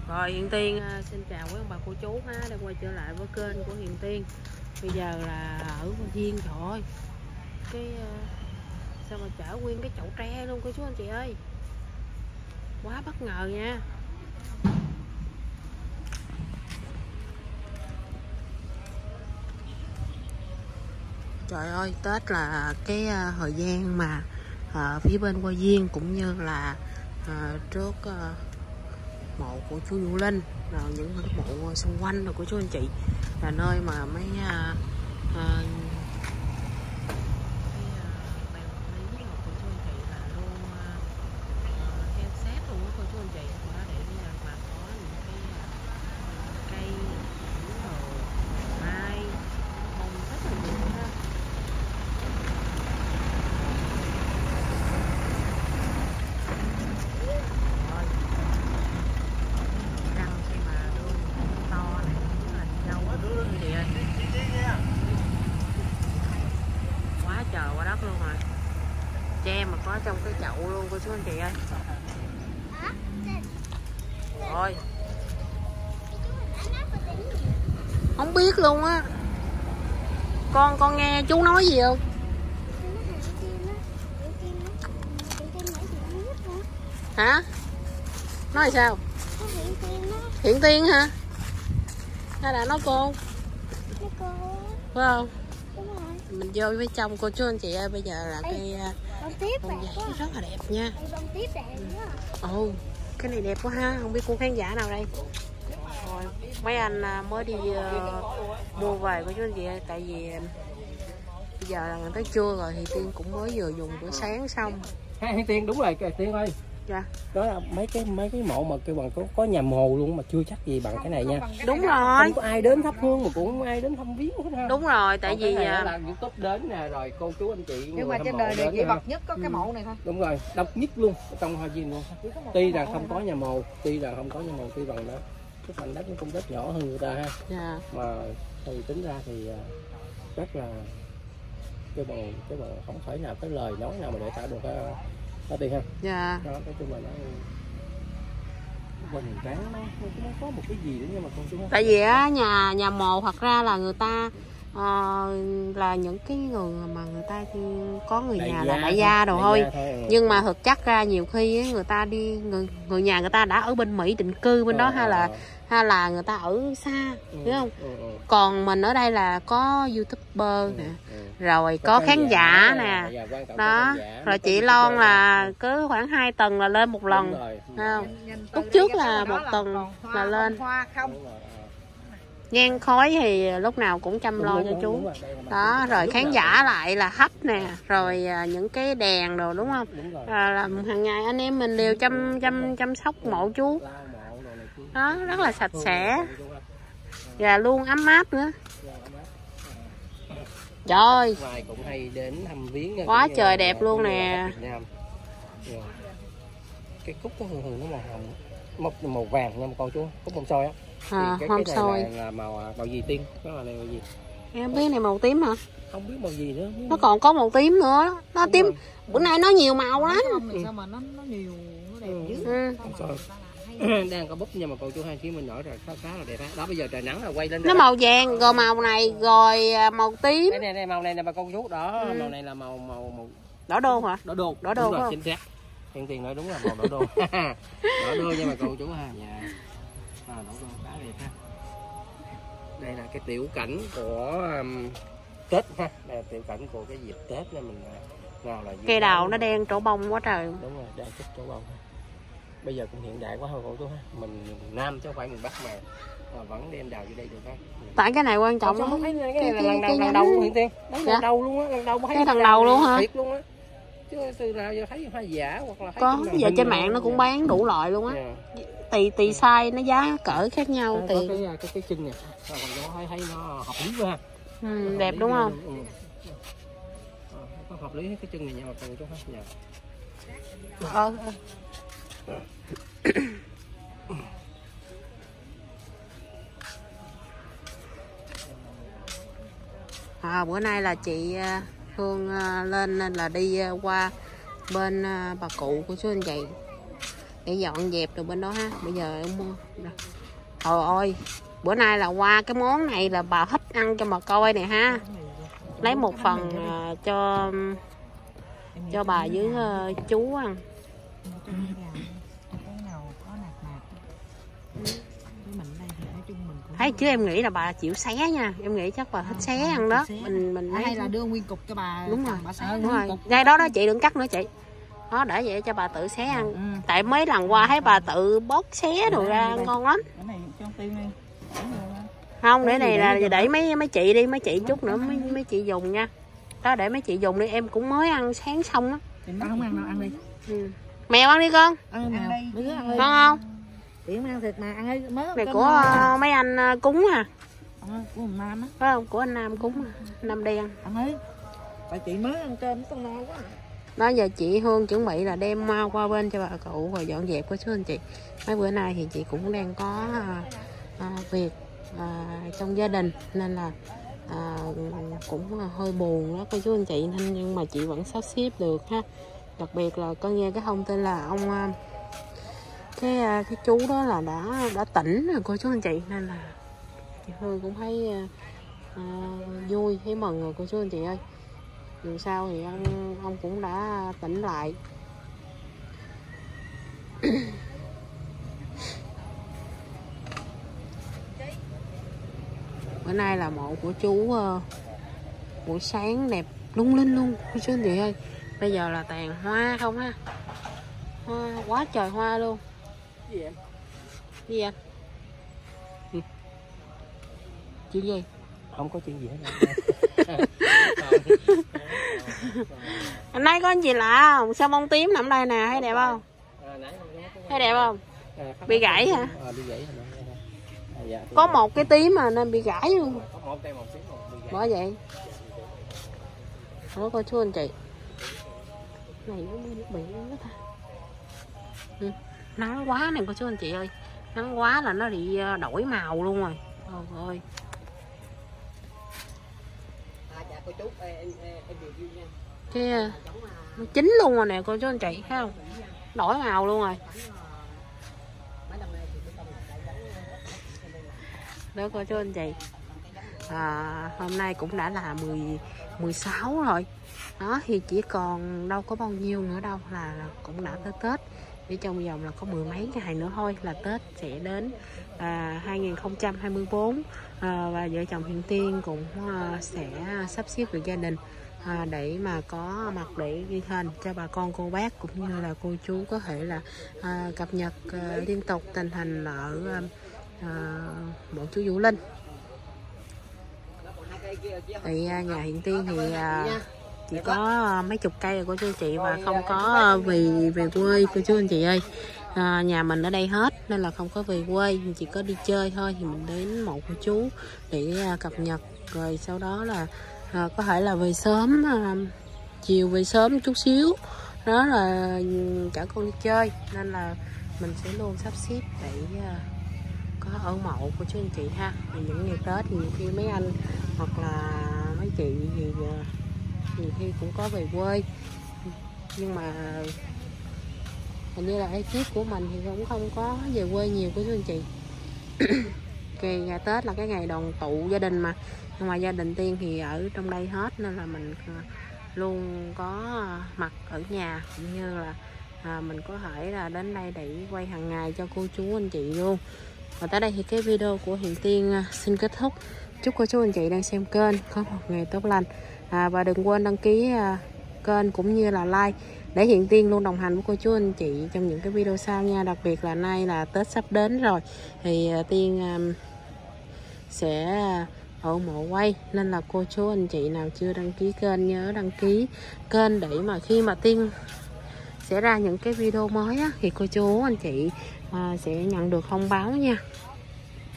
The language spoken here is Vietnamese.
Rồi Hiền Tiên xin chào quý ông bà cô chú ha, đang quay trở lại với kênh của Hiền Tiên. Bây giờ là ở Hoa Viên, trời ơi, cái sao mà chở nguyên cái chậu tre luôn cô chú anh chị ơi, quá bất ngờ nha. Trời ơi, Tết là cái thời gian mà phía bên Hoa Viên cũng như là trước mộ của chú Vũ Linh, rồi những mộ xung quanh rồi của chú anh chị, là nơi mà mấy quá đất luôn rồi, tre mà có trong cái chậu luôn cô chú anh chị ơi. Rồi không biết luôn á, con nghe chú nói gì không? Hả? Nói sao? Hiển Tiên hả? Hay là nói cô? Phải không? Mình vô với trong cô chú anh chị ơi. Bây giờ là cây bông giấy rất là đẹp nha. Ồ, cái này đẹp quá ha. Không biết cô khán giả nào đây. Rồi, mấy anh mới đi mua về cô chú anh chị ơi. Tại vì bây giờ là tới trưa rồi thì Tiên cũng mới vừa dùng bữa sáng xong. Hiển Tiên đúng rồi Tiên ơi. Dạ. Đó là mấy cái mộ mà kêu bằng có nhà mồ luôn mà chưa chắc gì bằng cái này nha. Đúng rồi. Không có ai đến thắp hương mà cũng không ai đến thăm viếng hết ha. Đúng rồi, tại vì là YouTube đến nè, rồi cô chú anh chị. Nhưng mà trên đời này chỉ bậc nhất có cái mộ này thôi. Đúng rồi, độc nhất luôn trong Hoa Viên luôn. Tuy rằng không có nhà mồ, tuy bằng đó cái phần đất nó cũng rất nhỏ hơn người ta ha. Dạ. Mà thì tính ra thì rất là cái bằng không phải nào cái lời nói nào mà để tạo được có tiền ha. Dạ. Đó, nói chung là nó bình tráng, nó có một cái gì nữa nhưng mà con chú. Tại vì á nhà mồ thật ra là người ta là những cái người mà người ta có người nhà là đại gia đồ thôi. Nhưng mà thực chất ra nhiều khi ấy, người ta đi người nhà người ta đã ở bên Mỹ định cư bên đó, hay là người ta ở xa, hiểu không? Còn mình ở đây là có YouTuber nè, rồi có khán giả nè, đó, rồi chị Lon là cứ khoảng 2 tuần là lên một lần, không? Lúc trước là 1 tuần là lên. Nhang khói thì lúc nào cũng chăm lo cho chú. Đó, rồi khán giả lại là hấp nè, rồi những cái đèn đồ, đúng không? Làm hàng ngày anh em mình đều chăm sóc mộ chú. Đó, rất là sạch sẽ và luôn ấm áp nữa. Trời ơi, cũng hay đến thăm viếng quá trời đẹp luôn nè. Cái cúc nó thường nó màu hồng, màu vàng nha con chú, cúc bông sôi á. Cái sôi là màu gì Tiên? Cái này màu gì? Em biết này màu tím hả? Không biết màu gì nữa. Nó còn có màu tím nữa. Nó tím. Bữa nay nó nhiều màu lắm. Sao mà nó nhiều, nó đẹp dữ. Đang có búp nhưng mà cô chú hai mình nổi rồi khá là đẹp á. Đó bây giờ trời nắng là quay lên. Nó màu vàng rồi màu này rồi màu tím. Đây màu này là bà con chú đó, màu này là màu đỏ đô hả? Đỏ đô. Đỏ đô rồi, chính xác. Hiển Tiên nói đúng là màu đỏ đô. Đỏ đô nhưng mà cô chú ha. Dạ. Đỏ đô khá đẹp ha. Đây là cái tiểu cảnh của Tết ha. Đây là tiểu cảnh của cái dịp Tết nên mình nào là cây đào nó đen trổ bông quá trời. Đúng rồi, đang chút trổ bông. Bây giờ cũng hiện đại quá hơn cô chú ha. Mình Nam chứ không phải miền Bắc mà vẫn đem đào vô đây được ha. Tại cái này quan trọng lắm. Cái này là lần đầu luôn Hiển Tiên. Lần đầu luôn á, lần đầu thấy cái thằng đầu luôn hả? Thiệt luôn á. Chứ từ nào giờ thấy hoa giả hoặc là thấy có giờ trên mạng nó cũng bán đủ loại luôn á. Tùy size nó giá cỡ khác nhau. Cái chân này còn thấy nó hợp lý quá ha. Đẹp đúng không? Có hợp lý cái chân này nha mà cô chú ha. Bữa nay là chị Hương lên nên là đi qua bên bà cụ của chú anh chị. để dọn dẹp rồi bên đó ha. Bây giờ em mua. Trời ơi, bữa nay là qua cái món này là bà thích ăn cho mà coi nè ha. Lấy một phần cho bà với chú ăn. Thấy chứ em nghĩ là bà chịu xé nha, em nghĩ chắc bà thích xé ăn đó. Mình lấy hay là đưa nguyên cục cho bà. Đúng rồi, bà xé đúng rồi. Ngay đó đó chị, đừng cắt nữa chị. Đó, để vậy cho bà tự xé ăn. Tại mấy lần qua thấy bà tự bóc xé đồ ra ngon lắm. Cái này cho Tiên đi. Không, để này là để mấy chị đi, mấy chị chút nữa mấy chị dùng nha. Đó, để mấy chị dùng đi, em cũng mới ăn sáng xong á. Con không ăn đâu, ăn đi. Mèo ăn đi con. Ăn đi. Ngon không? Tiện ăn thịt mà ăn ấy mới. Này của mấy anh cúng à. Của ông Nam á. Phải không? Của anh Nam cúng Nam đen. Ăn đi. Tại chị mới ăn cơm con no quá. Đó, giờ chị Hương chuẩn bị là đem qua bên cho bà cụ rồi dọn dẹp của chú anh chị. Mấy bữa nay thì chị cũng đang có việc trong gia đình nên là cũng hơi buồn đó cô chú anh chị, nên nhưng mà chị vẫn sắp xếp được ha. Đặc biệt là con nghe cái thông tin là ông cái chú đó là đã tỉnh rồi cô chú anh chị, nên là chị Hương cũng thấy vui, thấy mừng rồi cô chú anh chị ơi. Dù sao thì ông cũng đã tỉnh lại. Bữa nay là mộ của chú buổi sáng đẹp lung linh luôn cô chú anh chị ơi. Bây giờ là tàn hoa không ha, hoa quá trời hoa luôn. Gì vậy? Gì vậy? Chuyện gì? Không có chuyện gì hết. Anh nay có anh gì lạ không? Sao bông tím nằm đây nè, thấy đẹp không? Thấy đẹp không? Bị gãy hả? Bị gãy hả? Có một cái tím mà nên bị gãy luôn. Bởi vậy. Đó cô chú anh chị. Này nó bị nó ta. Nắng quá này cô chú anh chị ơi. Nắng quá là nó bị đổi màu luôn rồi. Trời ơi. Cái nó chín luôn rồi nè cô chú anh chị, thấy không? Đổi màu luôn rồi. Đó cô chú anh chị. Hôm nay cũng đã là 16 rồi. Đó thì chỉ còn đâu có bao nhiêu nữa đâu là cũng đã tới Tết. Chỉ trong vòng là có 10 mấy ngày nữa thôi là Tết sẽ đến 2024. Và vợ chồng Hiền Tiên cũng sẽ sắp xếp được gia đình để mà có mặt để ghi hình cho bà con cô bác cũng như là cô chú có thể là cập nhật liên tục tình hình ở bọn chú Vũ Linh. Thì nhà Hiền Tiên thì chỉ có mấy chục cây rồi cô chú anh chị, và không có về quê cô chú anh chị ơi. Nhà mình ở đây hết nên là không có về quê, mình chỉ có đi chơi thôi. Thì mình đến mộ của chú để cập nhật, rồi sau đó là có thể là về sớm, chiều về sớm chút xíu đó là chở con đi chơi, nên là mình sẽ luôn sắp xếp để có ở mộ của chú anh chị ha. Thì những ngày Tết thì nhiều khi mấy anh hoặc là mấy chị thì nhiều khi cũng có về quê, nhưng mà hình như là ekip của mình thì cũng không có về quê nhiều của chú anh chị. Ngày Tết là cái ngày đoàn tụ gia đình mà, nhưng mà gia đình Tiên thì ở trong đây hết nên là mình luôn có mặt ở nhà, cũng như là mình có thể là đến đây để quay hàng ngày cho cô chú anh chị luôn. Và tới đây thì cái video của Hiền Tiên xin kết thúc. Chúc cô chú anh chị đang xem kênh có một ngày tốt lành, và đừng quên đăng ký kênh cũng như là like để Hiền Tiên luôn đồng hành với cô chú anh chị trong những cái video sau nha. Đặc biệt là nay là Tết sắp đến rồi thì Tiên sẽ ở mộ quay, nên là cô chú anh chị nào chưa đăng ký kênh nhớ đăng ký kênh để mà khi mà Tiên sẽ ra những cái video mới á, thì cô chú anh chị sẽ nhận được thông báo nha.